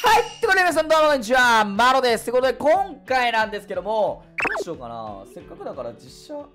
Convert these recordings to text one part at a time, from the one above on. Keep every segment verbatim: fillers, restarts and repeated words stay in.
はい、ということで皆さんどうもこんにちは、マロです。ということで今回なんですけども、どうしようかな。せっかくだから実写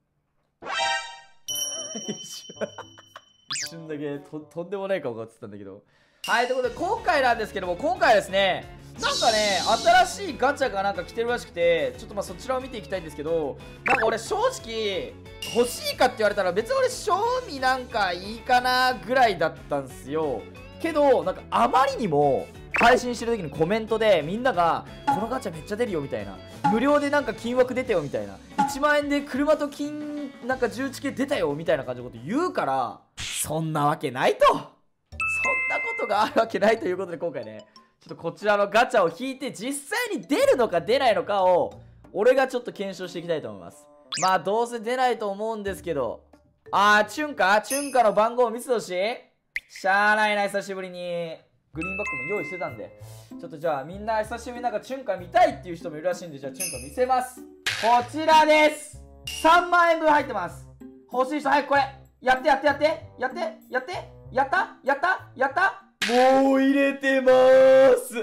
一瞬一瞬だけ と, とんでもない顔が映ってたんだけど。はい、ということで今回なんですけども、今回はですね、なんかね、新しいガチャがなんか来てるらしくて、ちょっとまあそちらを見ていきたいんですけど、なんか俺正直欲しいかって言われたら別に俺賞味なんかいいかなぐらいだったんすよ。けどなんかあまりにも配信してる時にコメントでみんながこのガチャめっちゃ出るよみたいな、無料でなんか金枠出たよみたいな、いちまんえんで車と金なんかじゅういち系出たよみたいな感じのこと言うから、そんなわけないと、そんなことがあるわけないということで、今回ねちょっとこちらのガチャを引いて実際に出るのか出ないのかを俺がちょっと検証していきたいと思います。まあどうせ出ないと思うんですけど、あーチュンカチュンカの番号を見せてほしい。しゃーないな、久しぶりにグリーンバックも用意してたんで、ちょっとじゃあみんな久しぶりになんかチュンカ見たいっていう人もいるらしいんで、じゃあチュンカ見せます。こちらです。さんまんえんぶん入ってます。欲しい人早くこれやってやってやってやってやってやったやったやった、もう入れてまーす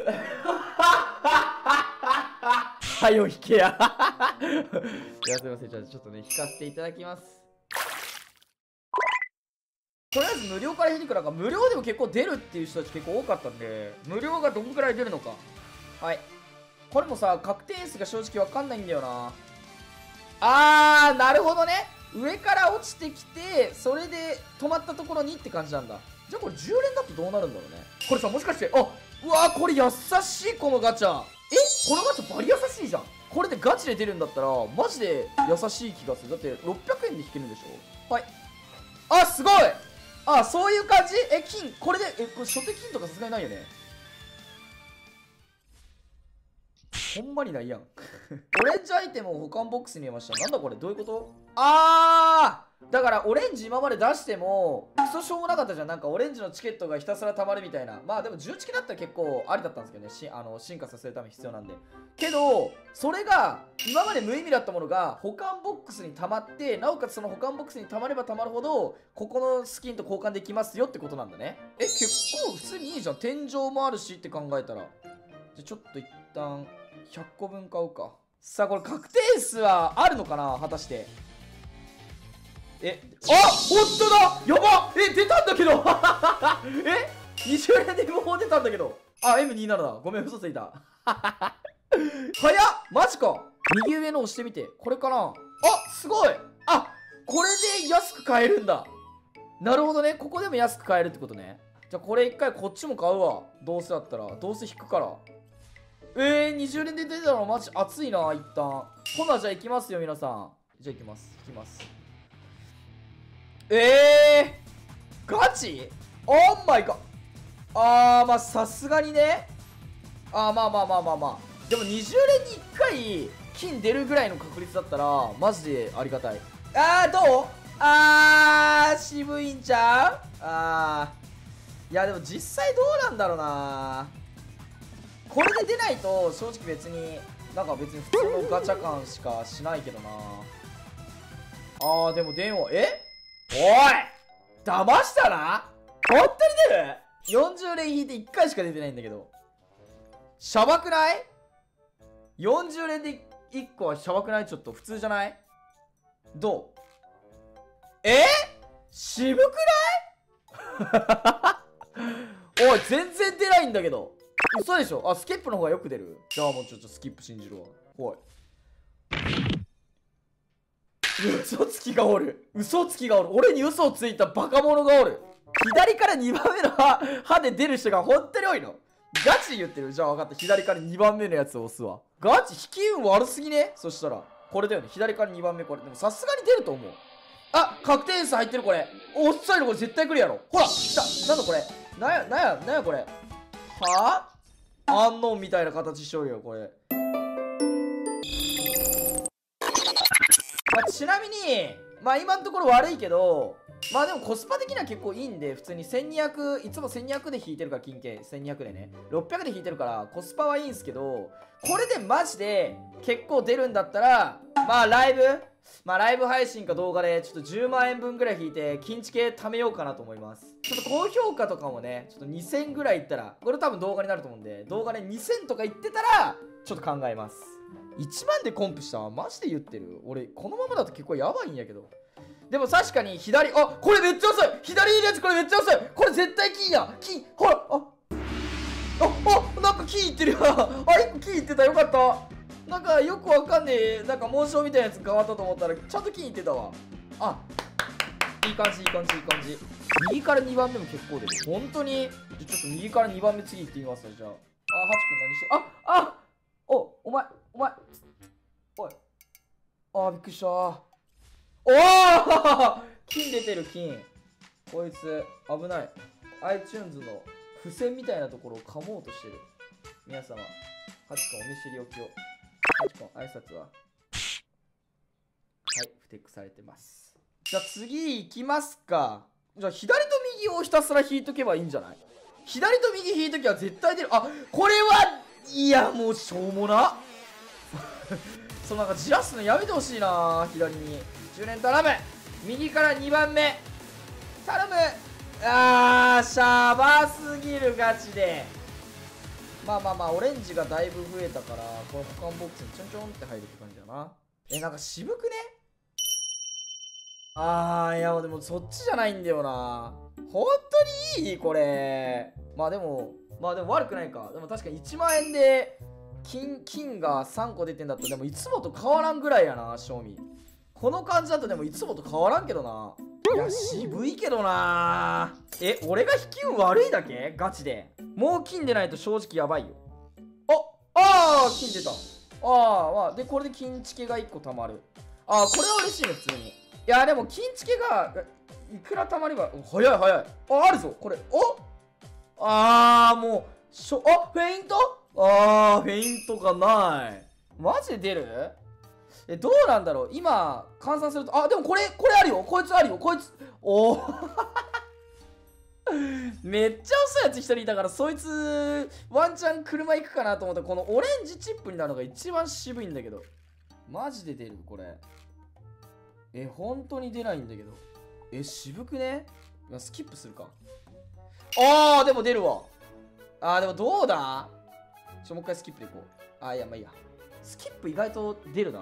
はよ引けやいやすいません、じゃあちょっとね引かせていただきます。とりあえず無料から引いてくるから、無料でも結構出るっていう人たち結構多かったんで、無料がどんくらい出るのか。はい、これもさ確定数が正直わかんないんだよな。あーなるほどね、上から落ちてきてそれで止まったところにって感じなんだ。じゃあこれじゅう連だとどうなるんだろうね。これさ、もしかして、あ、うわーこれ優しい、このガチャ。え、このガチャバリ優しいじゃん。これでガチで出るんだったらマジで優しい気がする。だってろっぴゃくえんで引けるんでしょ。はい、あ、すごい。あ、そういう感じ。え、金これで、え、これ初手金とかさすがにないよね。ほんまにないやんオレンジアイテムを保管ボックスに入れました。なんだこれ、どういうこと？あーだからオレンジ今まで出してもクソしょうもなかったじゃん。なんかオレンジのチケットがひたすら溜まるみたいな。まあでもじゅうチケだったら結構ありだったんですけどね、しあの進化させるために必要なんで。けどそれが今まで無意味だったものが保管ボックスに溜まって、なおかつその保管ボックスに溜まれば溜まるほどここのスキンと交換できますよってことなんだね。え、結構普通にいいじゃん。天井もあるしって考えたら、じゃあちょっと一旦ひゃっこぶん買うか。さあこれ確定数はあるのかな、果たして。え、あ、ほんとだ、やばっ、え、出たんだけどえ、にじゅう連でもう出たんだけど。あ、エムにじゅうなな だ。ごめん、嘘ついた早っ、マジか。右上の押してみて、これかな。あ、すごい。あ、これで安く買えるんだ。なるほどね、ここでも安く買えるってことね。じゃあこれ一回こっちも買うわ。どうせだったら、どうせ引くから。えー、にじゅう連で出たのマジ熱いな。一旦ほな、じゃあ行きますよ皆さん。じゃあ行きます行きます。えー、ガチ？オーマイガ。あーまあさすがにね。あーまあまあまあまあまあ、でもにじゅう連にいっかい金出るぐらいの確率だったらマジでありがたい。あーどう？あー渋いんちゃう？あーいやでも実際どうなんだろうな。これで出ないと正直別になんか別に普通のガチャ感しかしないけどな。あーでも電話、え、おい騙したな。本当に出る？ よんじゅう 連引いていっかいしか出てないんだけど、しゃばくない？ よんじゅう 連でいっこはしゃばくない？ちょっと普通じゃない？どう？え？渋くないおい全然出ないんだけど、嘘でしょ。あ、スキップの方がよく出る。じゃあもうちょっとスキップ信じるわ。おい嘘つきがおる。嘘つきがおる。俺に嘘をついたバカ者がおる。左からにばんめの歯歯で出る人が本当に多いの。ガチで言ってる。じゃあ分かった。左からにばんめのやつを押すわ。ガチ引き運悪すぎね。そしたらこれだよね。左からにばんめこれ。でもさすがに出ると思う。あ、確定数入ってるこれ。おっさいのこれ絶対来るやろ。ほら来た。なんだこれ。なんやなんやなんやこれ。はぁ、アンノンみたいな形しとるよこれ。まあ、ちなみにまあ今のところ悪いけど、まあでもコスパ的には結構いいんで、普通にせんにひゃく、いつもせんにひゃくで引いてるから、金券せんにひゃくでねろっぴゃくで引いてるからコスパはいいんすけど、これでマジで結構出るんだったらまあライブまあライブ配信か動画でちょっとじゅうまんえんぶんぐらい引いて金チケ貯めようかなと思います。ちょっと高評価とかもねちょっとにせんぐらいいったら、これ多分動画になると思うんで、動画でにせんとかいってたらちょっと考えます。いちまんでコンプしたわ、マジで言ってる。俺このままだと結構やばいんやけど。でも確かに左、あ、これめっちゃ遅い。左いるやつこれめっちゃ遅い。これ絶対金や。金、ほら、ああ、あ、なんか金いってるよ。あ、いっこ金いってた、よかった。なんかよくわかんねえ、なんか紋章みたいなやつ変わったと思ったらちゃんと金いってたわ。あ、いい感じいい感じいい感じ。右からにばんめも結構出る。本当に。じゃちょっと右からにばんめ次行ってみますよ。じゃあ、あ、ハチ君何して、あ、あ、お、お前お前おい、あ、びっくりした。おお金出てる。金、こいつ危ない。 iTunes の付箋みたいなところを噛もうとしてる。皆様、ハチ君お見知りおきを。ハチ君挨拶は、はい、ふてくされてます。じゃあ次行きますか。じゃあ左と右をひたすら引いとけばいいんじゃない？左と右引いときは絶対出る。あ、これは、いやもうしょうもなそう、なんかじらすのやめてほしいな。左にじゅうねん頼む。右からにばんめ頼む。あー、シャバすぎるガチで。まあまあまあ、オレンジがだいぶ増えたから、この保管ボックスにちょんちょんって入るって感じだな。え、なんか渋くね。あー、いやでもそっちじゃないんだよな。本当にいいこれ。まあでもまあでも悪くないか。でも確かにいちまんえんで金金がさんこ出てんだったら、でもいつもと変わらんぐらいやな。賞味この感じだとでもいつもと変わらんけどな。いや渋いけどな。え、俺が引き運悪いだけ？ガチでもう金出ないと正直やばいよ。ああー、金出た。ああ、まあでこれで金チケがいっこたまる。ああ、これは嬉しいね。普通に。いやでも金チケがいくらたまれば、早い早い。あ、あるぞこれ。お、ああ、もうしょ、あ、フェイント、ああ、フェイントがない。マジで出る？え、どうなんだろう今換算すると。あ、でもこれこれあるよ。こいつあるよ。こいつ、おおめっちゃ遅いやつ一人いたから、そいつワンチャン車行くかなと思った。このオレンジチップになるのが一番渋いんだけど。マジで出るこれ。え、本当に出ないんだけど。え、渋くね？スキップするか。あー、でも出るわ。あー、でもどうだ？ちょ、もう一回スキップでいこう。あー、いや、まあいいや。スキップ意外と出るな。い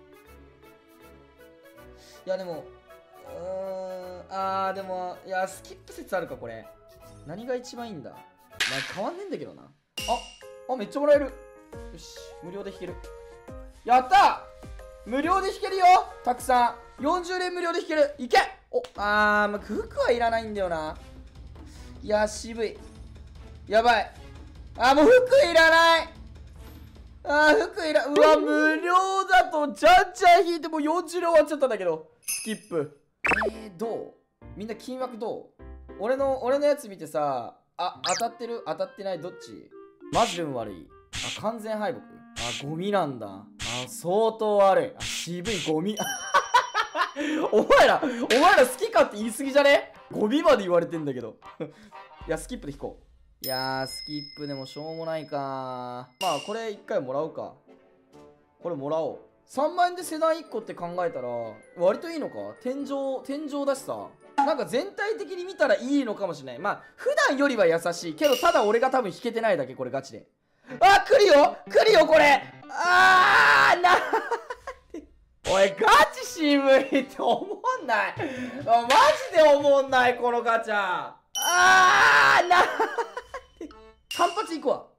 や、でも、うーん、あー、でも、いや、スキップ説あるか、これ。何が一番いいんだ？まあ、変わんねえんだけどな。あ、あ、めっちゃもらえる。よし、無料で弾ける。やった！無料で弾けるよ！たくさん。よんじゅうれん無料で弾ける。いけ！お、あー、まあ、服はいらないんだよな。いや、渋い。やばい。あ、もう服いらない。あー、服いら、うわ、無料だと、じゃんじゃん引いてもうよんじゅうれん終わっちゃったんだけど。スキップ。えー、どう？みんな金額どう？俺の、俺のやつ見てさ、あ、当たってる？当たってない？どっち？マジで運悪い。あ、完全敗北。あ、ゴミなんだ。あ、相当悪い。あ、渋いゴミ。お前ら、お前ら好きかって言い過ぎじゃね？ゴミまで言われてんだけど。いや、スキップで引こう。いやー、スキップでもしょうもないかー。まあ、これいっかいもらうか。これもらおう。さんまんえんでセダンいっこって考えたら、割といいのか？天井、天井だしさ。なんか全体的に見たらいいのかもしれない。まあ、普段よりは優しい。けど、ただ俺が多分引けてないだけ、これガチで。あ、来るよ来るよ、これ。あー、なおい、ガチ渋いって思んない。マジで思んない、このガチャ。あー、な単発いくわ。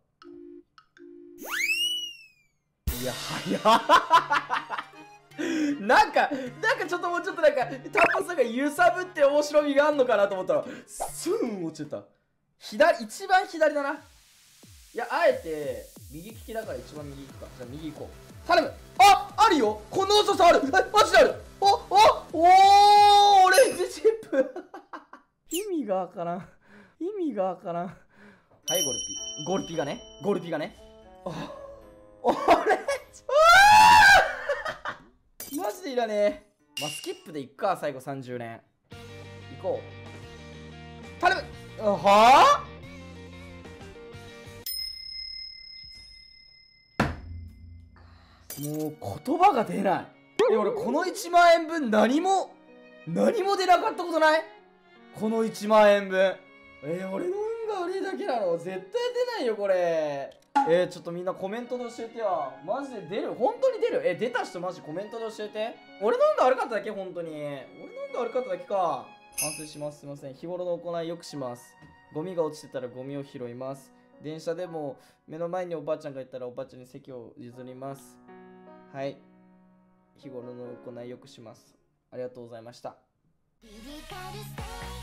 いや、早っ。なんか、なんかちょっともうちょっとなんか、単発なんか揺さぶって面白みがあんのかなと思ったら、スーン落ちてた。左、一番左だな。いや、あえて、右利きだから一番右行くか。じゃあ右行こう。頼む。あ、あるよ。この遅さある。え、マジである。お、お、おー、オレンジチップ。意味がわからん。意味がわからん。はい、ゴルピ。ゴルピがね。ゴルピがね。あ、オレンジ。マジでいらねえ。まあ、スキップでいっか、最後さんじゅうねん。行こう。頼む。はぁ、もう言葉が出ない。 え、俺このいちまん円分何も何も出なかったことない？このいちまん円分。えー、俺の運が悪いだけなの？絶対出ないよこれ。えー、ちょっとみんなコメントで教えてよ。マジで出る？本当に出る？え、出た人マジコメントで教えて。俺の運が悪かっただけ？本当に俺の運が悪かっただけか。反省します。すいません。日頃の行いよくします。ゴミが落ちてたらゴミを拾います。電車でも目の前におばあちゃんがいたらおばあちゃんに席を譲ります。はい。日頃の行いよくします。ありがとうございました。